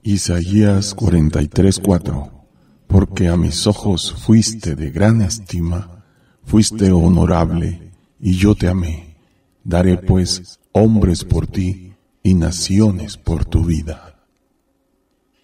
Isaías 43:4. Porque a mis ojos fuiste de gran estima, fuiste honorable, y yo te amé. Daré pues hombres por ti, y naciones por tu vida.